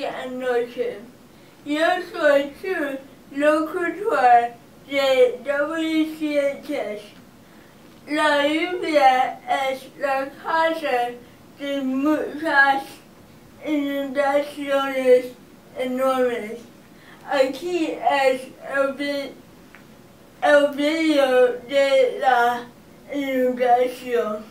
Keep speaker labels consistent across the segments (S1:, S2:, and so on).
S1: noche. Yo soy su locutor de WCHS. La lluvia es la causa de muchas inundaciones enormes. Aquí es el video de la inundación.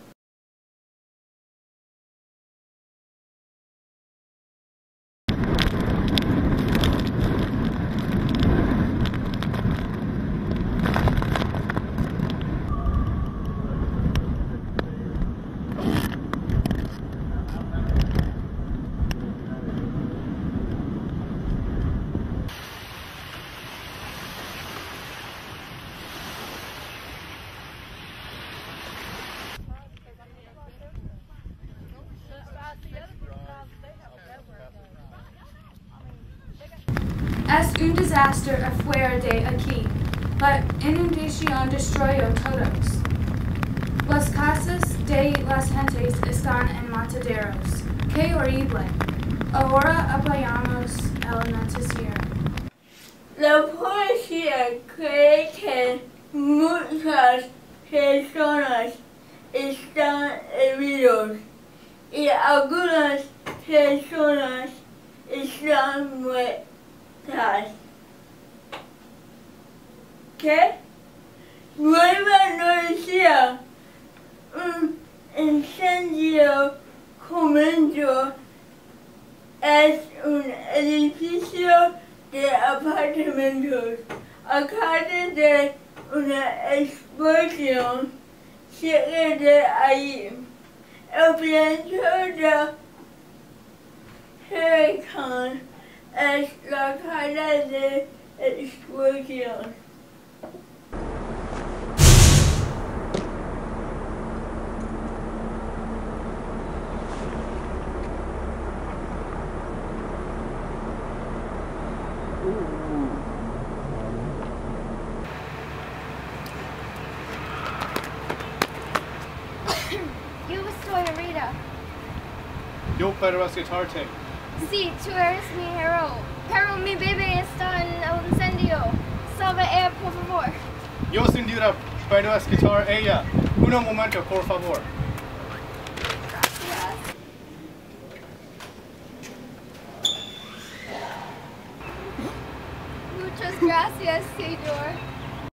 S2: Es un desastre afuera de aquí. La inundación destruyó todos. Las casas de las gentes están en mataderos. ¡Qué horrible! Ahora apoyamos el noticiero.
S1: La policía cree que muchas personas están heridas y algunas personas están muertas. ¿Qué? Nueva noticia. Un incendio comenzó en un edificio de apartamentos a causa de una explosión cerca de allí. El viento del huracán es la causa de la explosión.
S3: Yo estoy herida.
S4: Yo puedo rescatarte.
S3: Sí, tú eres mi héroe. Pero mi bebé está en el incendio. Salva ella, por favor.
S4: Yo sin duda puedo rescatar a ella. Un momento, por favor.
S3: Gracias. Muchas gracias, señor.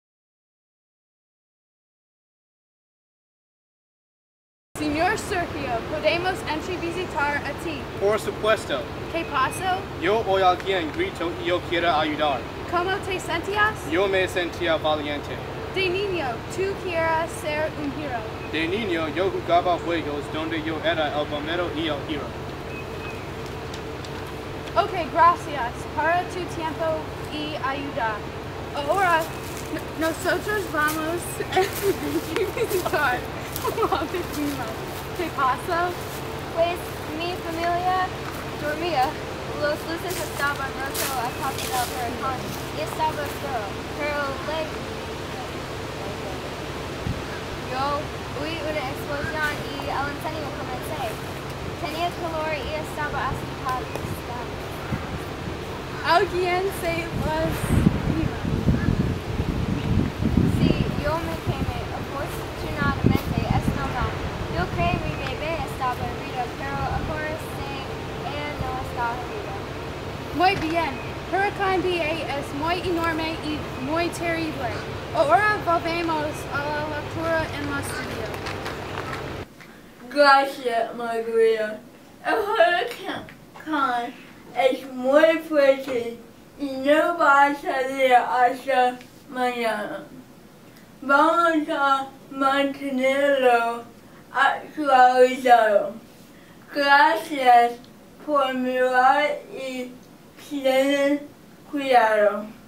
S2: Señor Sergio, ¿podemos visitar a ti?
S4: Por supuesto.
S2: ¿Qué pasó?
S4: Yo oí a alguien grito y yo quiero ayudar.
S2: ¿Cómo te sentías?
S4: Yo me sentía valiente.
S2: De niño, ¿tú quieres ser un héroe?
S4: De niño yo jugaba juegos donde yo era el bombero y el héroe.
S2: Ok, gracias para tu tiempo y ayuda. Ahora, nosotros vamos a visitar a mi prima. ¿Qué pasa?
S3: Pues mi familia dormía. Los luces estaban rotos a causa del huracán y estaba oscuro. Pero yo oí una explosión y el incendio comenzó. Tenía calor y estaba asustado.
S2: ¿Alguien se lastima?
S3: Sí, yo me quemé. Afortunadamente es normal. Yo creo que mi bebé estaba herida, pero ahora sé ella no está herida.
S2: Muy bien. Huracán BA es muy enorme y muy terrible. Ahora volvemos a la lectura en la estudio.
S1: Gracias, Margarita. El huracán es muy fuerte y no va a salir hasta mañana. Vamos a mantenerlo actualizado. Gracias por mirar y tener cuidado.